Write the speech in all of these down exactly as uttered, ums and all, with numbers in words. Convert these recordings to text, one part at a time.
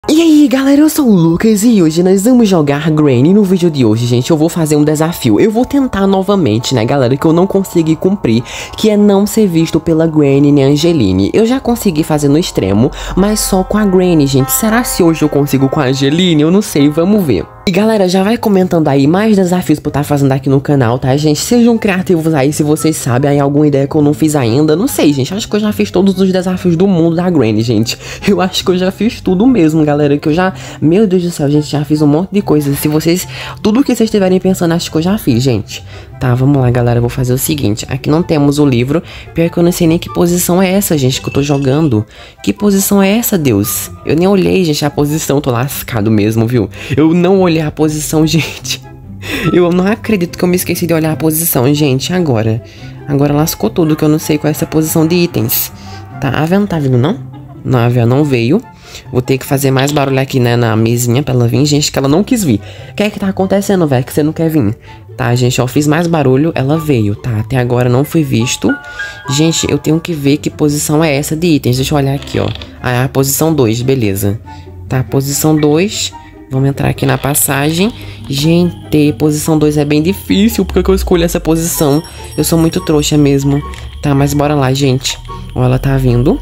E aí galera, eu sou o Lucas e hoje nós vamos jogar Granny. No vídeo de hoje, gente, eu vou fazer um desafio. Eu vou tentar novamente, né galera, que eu não consegui cumprir, que é não ser visto pela Granny nem Angeline. Eu já consegui fazer no extremo, mas só com a Granny, gente. Será se hoje eu consigo com a Angeline? Eu não sei, vamos ver. E galera, já vai comentando aí mais desafios pra eu estar fazendo aqui no canal, tá gente? Sejam criativos aí se vocês sabem aí alguma ideia que eu não fiz ainda. Não sei, gente, acho que eu já fiz todos os desafios do mundo da Granny, gente. Eu acho que eu já fiz tudo mesmo, galera, que eu já... Meu Deus do céu, gente, já fiz um monte de coisas. Se vocês... Tudo que vocês estiverem pensando, acho que eu já fiz, gente. Tá, vamos lá, galera, eu vou fazer o seguinte. Aqui não temos o livro. Pior que eu não sei nem que posição é essa, gente, que eu tô jogando. Que posição é essa, Deus? Eu nem olhei, gente, a posição. Tô lascado mesmo, viu? Eu não olhei a posição, gente. Eu não acredito que eu me esqueci de olhar a posição, gente. Agora. Agora lascou tudo, que eu não sei qual é essa posição de itens. Tá, a Vé não tá vindo, não? Não, a Vé não veio. Vou ter que fazer mais barulho aqui, né, na mesinha pra ela vir, gente, que ela não quis vir. O que é que tá acontecendo, velho, que você não quer vir? Tá, gente, ó, fiz mais barulho, ela veio, tá? Até agora não foi visto. Gente, eu tenho que ver que posição é essa de itens. Deixa eu olhar aqui, ó. Ah, a posição dois, beleza. Tá, posição dois. Vamos entrar aqui na passagem. Gente, posição dois é bem difícil. Por que eu escolhi essa posição? Eu sou muito trouxa mesmo. Tá, mas bora lá, gente. Ó, ela tá vindo.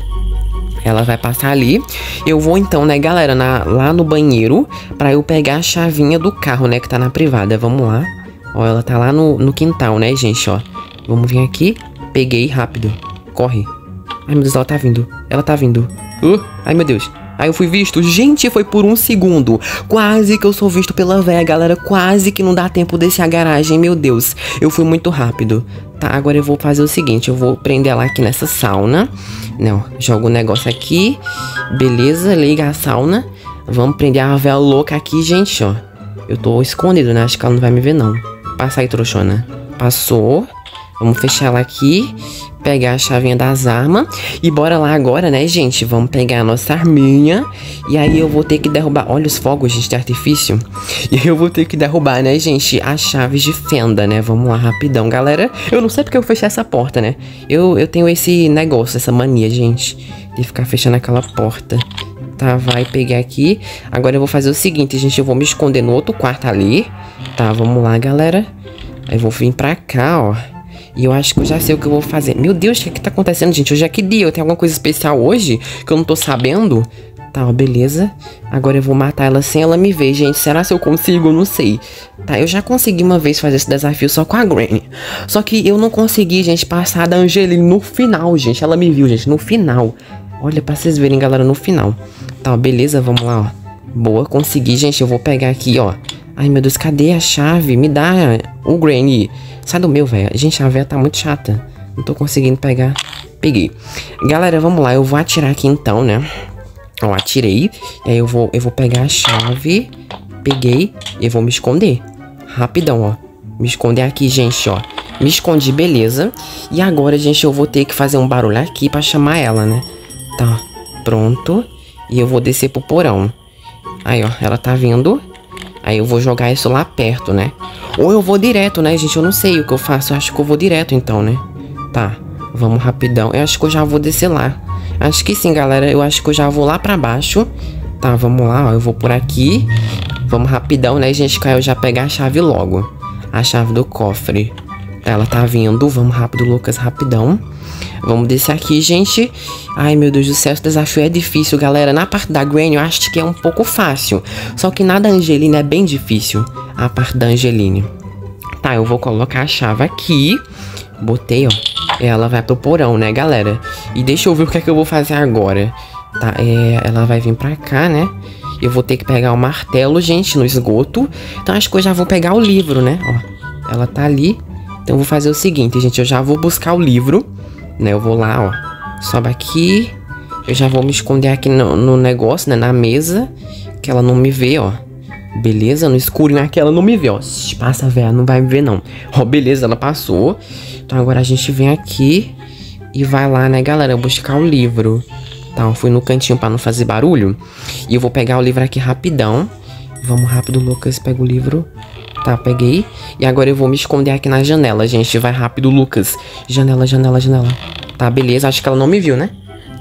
Ela vai passar ali. Eu vou então, né, galera, na, lá no banheiro, pra eu pegar a chavinha do carro, né, que tá na privada. Vamos lá. Ó, ela tá lá no, no quintal, né, gente, ó. Vamos vir aqui. Peguei rápido. Corre. Ai, meu Deus, ela tá vindo. Ela tá vindo. Uh, ai, meu Deus. Aí eu fui visto. Gente, foi por um segundo. Quase que eu sou visto pela véia, galera. Quase que não dá tempo desse a garagem. Meu Deus. Eu fui muito rápido. Tá, agora eu vou fazer o seguinte. Eu vou prender ela aqui nessa sauna. Não, jogo o negócio aqui. Beleza, liga a sauna. Vamos prender a véia louca aqui, gente, ó. Eu tô escondido, né? Acho que ela não vai me ver, não. Passa aí, trouxona. Passou. Vamos fechar ela aqui. Pegar a chavinha das armas. E bora lá agora, né, gente? Vamos pegar a nossa arminha. E aí eu vou ter que derrubar... Olha os fogos, gente, de artifício. E eu vou ter que derrubar, né, gente? As chaves de fenda, né? Vamos lá, rapidão, galera. Eu não sei porque eu fechei essa porta, né? Eu, eu tenho esse negócio, essa mania, gente, de ficar fechando aquela porta. Tá, vai pegar aqui. Agora eu vou fazer o seguinte, gente. Eu vou me esconder no outro quarto ali. Tá, vamos lá, galera. Aí eu vou vir pra cá, ó. E eu acho que eu já sei o que eu vou fazer. Meu Deus, o que é que tá acontecendo, gente? Hoje é que dia? Eu tenho alguma coisa especial hoje que eu não tô sabendo? Tá, ó, beleza. Agora eu vou matar ela sem ela me ver, gente. Será se eu consigo? Eu não sei. Tá, eu já consegui uma vez fazer esse desafio só com a Granny. Só que eu não consegui, gente, passar da Angeline no final, gente. Ela me viu, gente, no final. Olha, pra vocês verem, galera, no final. Tá, ó, beleza, vamos lá, ó. Boa, consegui, gente. Eu vou pegar aqui, ó. Ai, meu Deus, cadê a chave? Me dá o Granny. Sai do meu, velho. Gente, a véia tá muito chata. Não tô conseguindo pegar. Peguei. Galera, vamos lá. Eu vou atirar aqui então, né? Ó, atirei. E aí eu vou, eu vou pegar a chave. Peguei. E eu vou me esconder. Rapidão, ó. Me esconder aqui, gente, ó. Me escondi, beleza. E agora, gente, eu vou ter que fazer um barulho aqui pra chamar ela, né? Tá, pronto. E eu vou descer pro porão. Aí, ó. Ela tá vindo. Aí eu vou jogar isso lá perto, né? Ou eu vou direto, né, gente? Eu não sei o que eu faço. Eu acho que eu vou direto, então, né? Tá, vamos rapidão. Eu acho que eu já vou descer lá. Acho que sim, galera. Eu acho que eu já vou lá pra baixo. Tá, vamos lá, ó. Eu vou por aqui. Vamos rapidão, né, gente? Que aí eu já pegar a chave logo. A chave do cofre. Tá, ela tá vindo. Vamos rápido, Lucas, rapidão. Vamos descer aqui, gente. Ai, meu Deus do céu, esse desafio é difícil, galera. Na parte da Granny, eu acho que é um pouco fácil. Só que na da Angeline é bem difícil. A parte da Angeline. Tá, eu vou colocar a chave aqui. Botei, ó. Ela vai pro porão, né, galera? E deixa eu ver o que é que eu vou fazer agora. Tá, é... Ela vai vir pra cá, né? Eu vou ter que pegar o martelo, gente, no esgoto. Então acho que eu já vou pegar o livro, né? Ó, ela tá ali. Então eu vou fazer o seguinte, gente. Eu já vou buscar o livro. Né, eu vou lá, ó, sobe aqui. Eu já vou me esconder aqui no, no negócio, né, na mesa, que ela não me vê, ó. Beleza, no escurinho aqui ela não me vê, ó. Passa, velho, não vai me ver, não. Ó, beleza, ela passou. Então agora a gente vem aqui e vai lá, né, galera, buscar o livro. Tá, eu fui no cantinho pra não fazer barulho. E eu vou pegar o livro aqui rapidão. Vamos rápido, Lucas, pega o livro. Tá, peguei. E agora eu vou me esconder aqui na janela, gente. Vai rápido, Lucas. Janela, janela, janela. Tá, beleza. Acho que ela não me viu, né? Tá,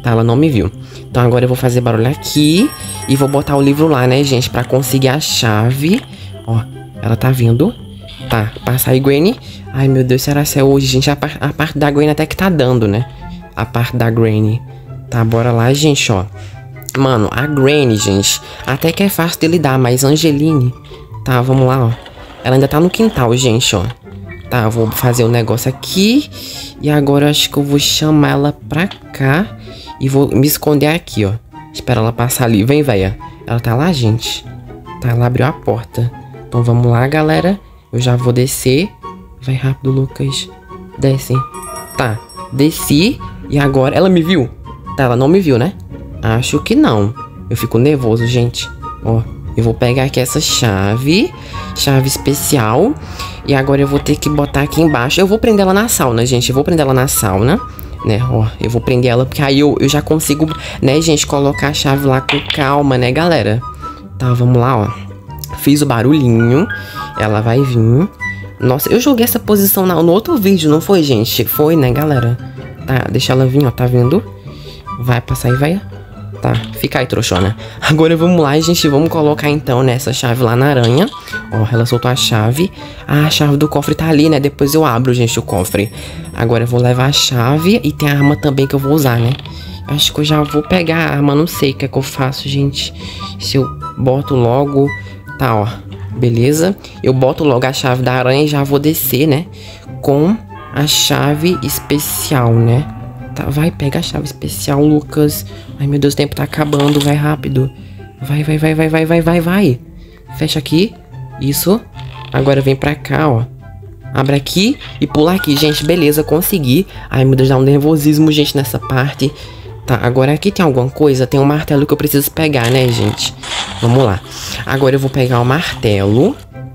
Tá, ela não me viu. Então agora eu vou fazer barulho aqui e vou botar o livro lá, né, gente, pra conseguir a chave. Ó, ela tá vindo. Tá, passa aí, Granny. Ai, meu Deus, será que é hoje, gente? A, par a parte da Granny até que tá dando, né? A parte da Granny. Tá, bora lá, gente, ó. Mano, a Granny, gente, até que é fácil de lidar, mas a Angeline... Tá, vamos lá, ó. Ela ainda tá no quintal, gente, ó. Tá, eu vou fazer o um negócio aqui. E agora eu acho que eu vou chamar ela pra cá. E vou me esconder aqui, ó. Espera ela passar ali. Vem, véia. Ela tá lá, gente. Tá, ela abriu a porta. Então vamos lá, galera. Eu já vou descer. Vai rápido, Lucas. Desce. Tá, desci. E agora... Ela me viu? Tá, ela não me viu, né? Acho que não. Eu fico nervoso, gente. Ó, eu vou pegar aqui essa chave. Chave especial. E agora eu vou ter que botar aqui embaixo. Eu vou prender ela na sauna, gente. Eu vou prender ela na sauna. Né, ó, eu vou prender ela porque aí eu, eu já consigo, né, gente, colocar a chave lá com calma, né, galera? Tá, vamos lá, ó. Fiz o barulhinho. Ela vai vir. Nossa, eu joguei essa posição na, no outro vídeo, não foi, gente? Foi, né, galera? Tá, deixa ela vir, ó, tá vendo? Vai passar aí, vai. Tá, fica aí, trouxona. Agora vamos lá, gente, vamos colocar então nessa chave lá na aranha. Ó, ela soltou a chave. Ah, a chave do cofre tá ali, né? Depois eu abro, gente, o cofre. Agora eu vou levar a chave e tem a arma também que eu vou usar, né? Acho que eu já vou pegar a arma, não sei o que é que eu faço, gente. Se eu boto logo... Tá, ó, beleza. Eu boto logo a chave da aranha e já vou descer, né? Com a chave especial, né? Tá, vai, pega a chave especial, Lucas. Ai, meu Deus, o tempo tá acabando. Vai rápido. Vai, vai, vai, vai, vai, vai, vai, vai. Fecha aqui. Isso. Agora vem pra cá, ó. Abre aqui e pula aqui, gente. Beleza, consegui. Ai, meu Deus, dá um nervosismo, gente, nessa parte. Tá, agora aqui tem alguma coisa. Tem um martelo que eu preciso pegar, né, gente? Vamos lá. Agora eu vou pegar o martelo.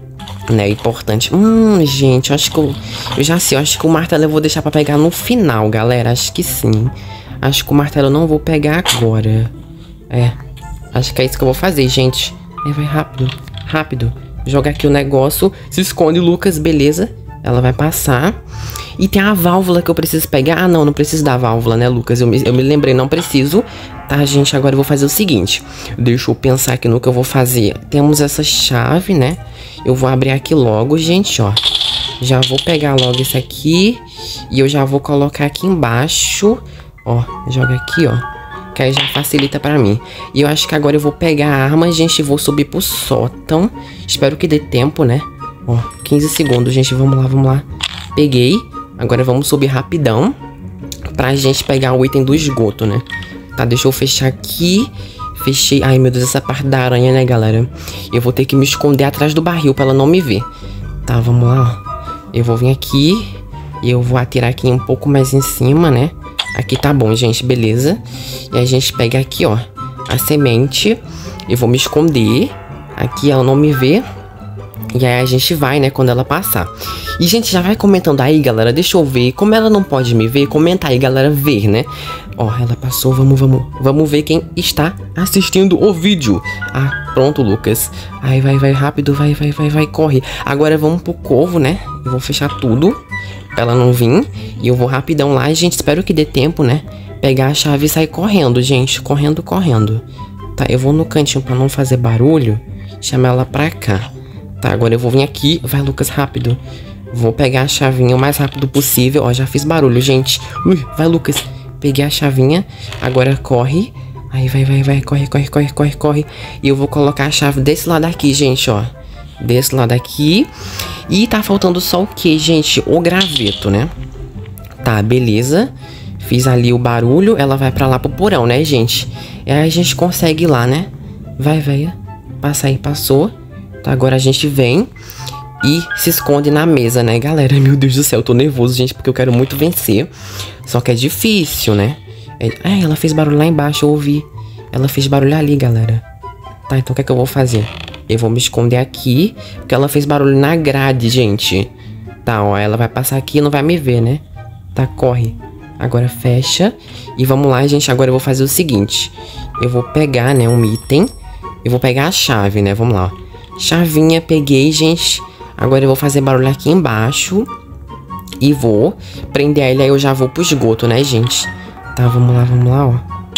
Né, importante. Hum, gente, eu acho que eu... Eu já sei, eu acho que o martelo eu vou deixar pra pegar no final, galera. Acho que sim. Acho que o martelo eu não vou pegar agora. É. Acho que é isso que eu vou fazer, gente. É, vai rápido. Rápido. Joga aqui o negócio. Se esconde, Lucas. Beleza. Ela vai passar. E tem a válvula que eu preciso pegar. Ah, não, não preciso da válvula, né, Lucas? Eu me, eu me lembrei, não preciso. Tá, gente, agora eu vou fazer o seguinte. Deixa eu pensar aqui no que eu vou fazer. Temos essa chave, né? Eu vou abrir aqui logo, gente, ó. Já vou pegar logo esse aqui. E eu já vou colocar aqui embaixo. Ó, joga aqui, ó. Que aí já facilita pra mim. E eu acho que agora eu vou pegar a arma, gente, e vou subir pro sótão. Espero que dê tempo, né? Ó, quinze segundos, gente. Vamos lá, vamos lá. Peguei. Agora vamos subir rapidão. Pra gente pegar o item do esgoto, né? Tá, deixa eu fechar aqui. Fechei. Ai, meu Deus, essa parte da aranha, né, galera? Eu vou ter que me esconder atrás do barril pra ela não me ver. Tá, vamos lá, ó. Eu vou vir aqui. E eu vou atirar aqui um pouco mais em cima, né? Aqui tá bom, gente, beleza. E a gente pega aqui, ó, a semente. Eu vou me esconder. Aqui ela não me vê. E aí a gente vai, né, quando ela passar. E, gente, já vai comentando aí, galera. Deixa eu ver. Como ela não pode me ver, comenta aí, galera, ver, né? Ó, ela passou. Vamos, vamos. Vamos ver quem está assistindo o vídeo. Ah, pronto, Lucas. Aí, vai, vai, rápido. Vai, vai, vai, vai, corre. Agora vamos pro covo, né? Eu vou fechar tudo pra ela não vir. E eu vou rapidão lá. Gente, espero que dê tempo, né? Pegar a chave e sair correndo, gente. Correndo, correndo. Tá, eu vou no cantinho pra não fazer barulho. Chamar ela pra cá. Tá, agora eu vou vir aqui. Vai, Lucas, rápido. Vou pegar a chavinha o mais rápido possível. Ó, já fiz barulho, gente. Ui, vai, Lucas. Peguei a chavinha. Agora corre. Aí, vai, vai, vai. Corre, corre, corre, corre, corre. E eu vou colocar a chave desse lado aqui, gente, ó. Desse lado aqui. E tá faltando só o que, gente? O graveto, né? Tá, beleza. Fiz ali o barulho. Ela vai pra lá pro porão, né, gente? E aí a gente consegue ir lá, né? Vai, vai. Passa aí, passou. Tá, agora a gente vem e se esconde na mesa, né, galera? Meu Deus do céu, eu tô nervoso, gente, porque eu quero muito vencer. Só que é difícil, né? É... Ah, ela fez barulho lá embaixo, eu ouvi. Ela fez barulho ali, galera. Tá, então o que é que eu vou fazer? Eu vou me esconder aqui, porque ela fez barulho na grade, gente. Tá, ó, ela vai passar aqui e não vai me ver, né? Tá, corre. Agora fecha. E vamos lá, gente, agora eu vou fazer o seguinte. Eu vou pegar, né, um item. Eu vou pegar a chave, né, vamos lá, ó. Chavinha, peguei, gente. Agora eu vou fazer barulho aqui embaixo. E vou prender ele, aí eu já vou pro esgoto, né, gente? Tá, vamos lá, vamos lá, ó.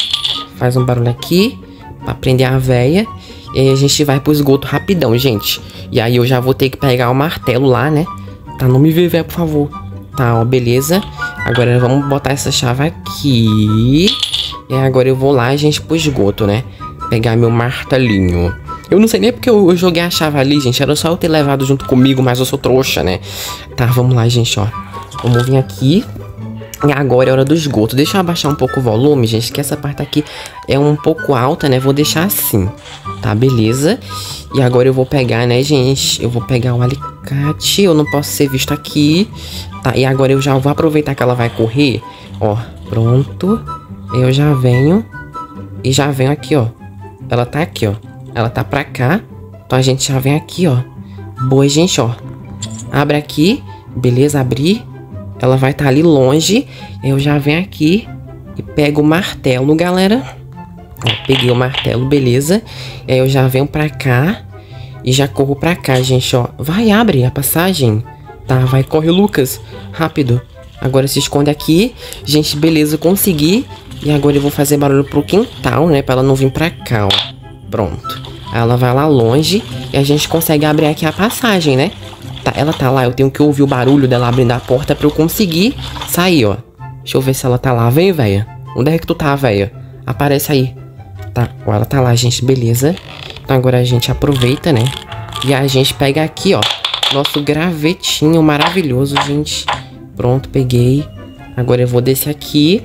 Faz um barulho aqui pra prender a véia. E aí a gente vai pro esgoto rapidão, gente. E aí eu já vou ter que pegar o martelo lá, né? Tá, não me vê, véia, por favor. Tá, ó, beleza. Agora vamos botar essa chave aqui. E agora eu vou lá, gente, pro esgoto, né? Pegar meu martelinho. Eu não sei nem porque eu, eu joguei a chave ali, gente. Era só eu ter levado junto comigo, mas eu sou trouxa, né? Tá, vamos lá, gente, ó. Vamos vir aqui. E agora é hora do esgoto. Deixa eu abaixar um pouco o volume, gente, que essa parte aqui é um pouco alta, né? Vou deixar assim. Tá, beleza. E agora eu vou pegar, né, gente? Eu vou pegar o alicate. Eu não posso ser visto aqui. Tá, e agora eu já vou aproveitar que ela vai correr. Ó, pronto. Eu já venho. E já venho aqui, ó. Ela tá aqui, ó. Ela tá pra cá. Então a gente já vem aqui, ó. Boa, gente, ó. Abre aqui. Beleza, abri. Ela vai estar tá ali longe. Eu já venho aqui e pego o martelo, galera. Ó, peguei o martelo, beleza. E aí eu já venho pra cá e já corro pra cá, gente, ó. Vai, abre a passagem. Tá, vai, corre, Lucas. Rápido. Agora se esconde aqui. Gente, beleza, consegui. E agora eu vou fazer barulho pro quintal, né? Pra ela não vir pra cá, ó. Pronto. Aí ela vai lá longe e a gente consegue abrir aqui a passagem, né? Tá, ela tá lá, eu tenho que ouvir o barulho dela abrindo a porta pra eu conseguir sair, ó. Deixa eu ver se ela tá lá. Vem, véia. Onde é que tu tá, véia? Aparece aí. Tá, ó, ela tá lá, gente, beleza. Então agora a gente aproveita, né? E a gente pega aqui, ó, nosso gravetinho maravilhoso, gente. Pronto, peguei. Agora eu vou descer aqui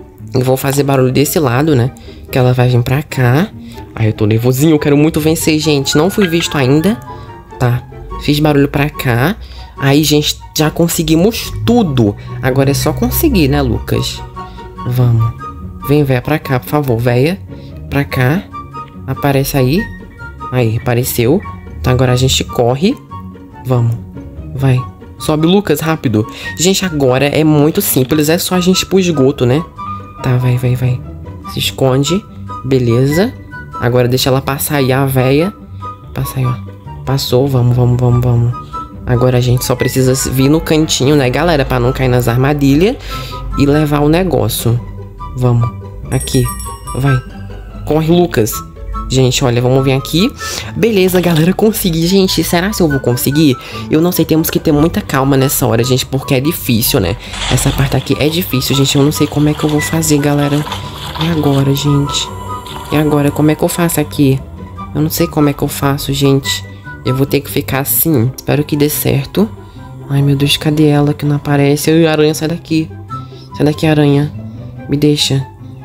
e vou fazer barulho desse lado, né? Que ela vai vir pra cá. Ai, eu tô nervosinho, eu quero muito vencer, gente. Não fui visto ainda. Tá, fiz barulho pra cá. Aí, gente, já conseguimos tudo. Agora é só conseguir, né, Lucas? Vamos. Vem, véia, pra cá, por favor, véia. Pra cá. Aparece aí. Aí, apareceu. Então agora a gente corre. Vamos. Vai. Sobe, Lucas, rápido. Gente, agora é muito simples. É só a gente ir pro esgoto, né? Tá, vai, vai, vai. Se esconde. Beleza. Agora deixa ela passar aí, a véia. Passa aí, ó. Passou, vamos, vamos, vamos, vamos. Agora a gente só precisa vir no cantinho, né, galera? Pra não cair nas armadilhas. E levar o negócio. Vamos. Aqui. Vai. Corre, Lucas. Gente, olha, vamos vir aqui. Beleza, galera, consegui. Gente, será que eu vou conseguir? Eu não sei, temos que ter muita calma nessa hora, gente, porque é difícil, né? Essa parte aqui é difícil, gente. Eu não sei como é que eu vou fazer, galera. E agora, gente? E agora, como é que eu faço aqui? Eu não sei como é que eu faço, gente. Eu vou ter que ficar assim. Espero que dê certo. Ai, meu Deus, cadê ela que não aparece? Ai, aranha, sai daqui. Sai daqui, aranha. Me deixa.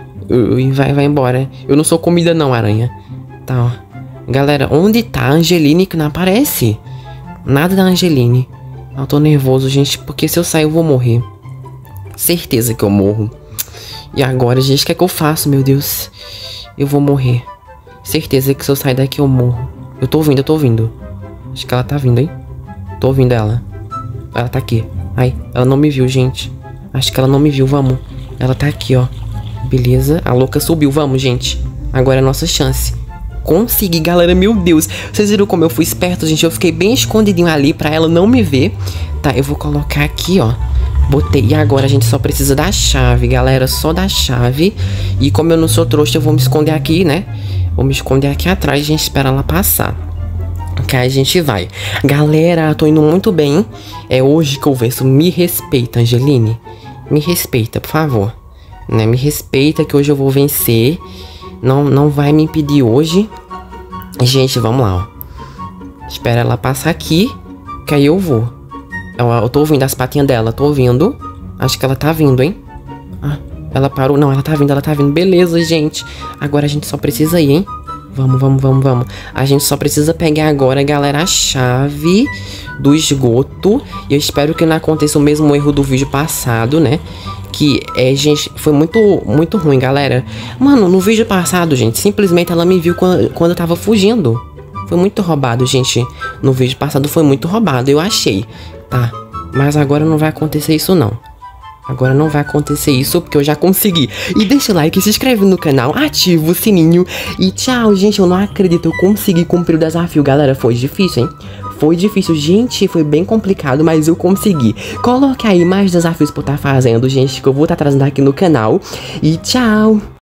Ui, vai, vai embora. Eu não sou comida não, aranha. Tá, ó. Galera, onde tá a Angeline que não aparece? Nada da Angeline. Eu tô nervoso, gente, porque se eu sair eu vou morrer. Certeza que eu morro. E agora, gente, o que é que eu faço, meu Deus? Eu vou morrer. Certeza que se eu sair daqui eu morro. Eu tô ouvindo, eu tô ouvindo. Acho que ela tá vindo, hein? Tô ouvindo ela. Ela tá aqui. Ai, ela não me viu, gente. Acho que ela não me viu, vamos. Ela tá aqui, ó. Beleza, a louca subiu, vamos, gente. Agora é a nossa chance. Consegui, galera, meu Deus. Vocês viram como eu fui esperto, gente? Eu fiquei bem escondidinho ali pra ela não me ver. Tá, eu vou colocar aqui, ó. Botei, e agora a gente só precisa da chave, galera. Só da chave. E como eu não sou trouxa, eu vou me esconder aqui, né? Vou me esconder aqui atrás, a gente espera ela passar. Que aí a gente vai. Galera, tô indo muito bem. É hoje que eu venço. Me respeita, Angeline. Me respeita, por favor. Né? Me respeita que hoje eu vou vencer. Não, não vai me impedir hoje. Gente, vamos lá, ó. Espera ela passar aqui, que aí eu vou. Eu, eu tô ouvindo as patinhas dela, tô ouvindo. Acho que ela tá vindo, hein? Ah, ela parou. Não, ela tá vindo, ela tá vindo. Beleza, gente. Agora a gente só precisa ir, hein? Vamos, vamos, vamos, vamos. A gente só precisa pegar agora, galera, a chave do esgoto. E eu espero que não aconteça o mesmo erro do vídeo passado, né? Que é, gente, foi muito, muito ruim, galera. Mano, no vídeo passado, gente, simplesmente ela me viu quando, quando eu tava fugindo. Foi muito roubado, gente. No vídeo passado foi muito roubado, eu achei. Tá, mas agora não vai acontecer isso, não. Agora não vai acontecer isso, porque eu já consegui. E deixa o like, se inscreve no canal, ativa o sininho. E tchau, gente, eu não acredito, eu consegui cumprir o desafio, galera. Foi difícil, hein? Foi difícil, gente, foi bem complicado, mas eu consegui. Coloque aí mais desafios pra eu estar fazendo, gente, que eu vou estar trazendo aqui no canal. E tchau!